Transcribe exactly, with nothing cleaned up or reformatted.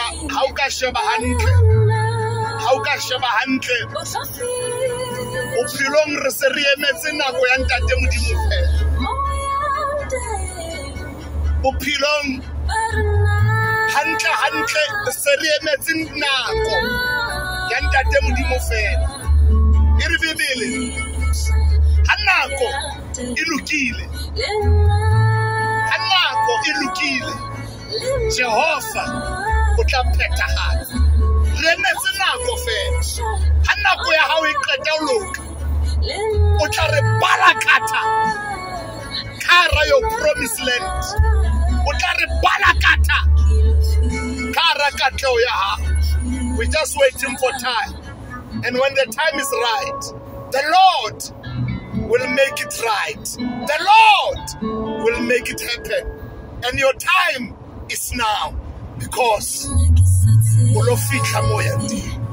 how ka sheba hantle how ka sheba hantle bophelong re se re emetse nako ya ntate Modimo fela bophelong hantle hantle se re emetse nako ya ntate Modimo fela e re Bibele hanako e lokile hanako e lokile Jehova o tla phethahatsa re emetse nako fela hanako ya hao e qeta ho loka o tla re balakatha kara your promised land o tla re balakatha kara katleo ya hao. We're just waiting for time, and when the time is right, the Lord will make it right. The Lord will make it happen, and your time is now, because ulofika moya ndi